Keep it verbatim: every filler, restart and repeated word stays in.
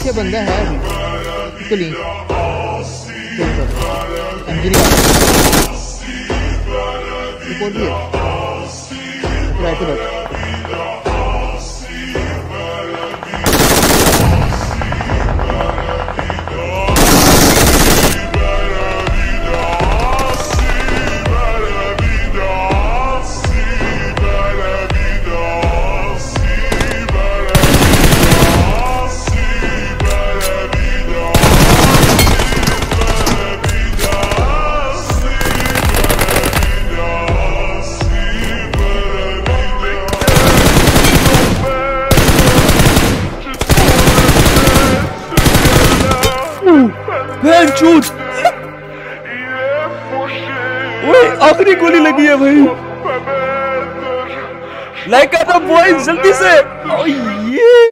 पीछे बंदा है अभी, इसको ली रिपोर्ट भी है किराए पे बैठ। चूत आखिरी गोली लगी है भाई। लाइक करना बॉयज जल्दी से। ओ ये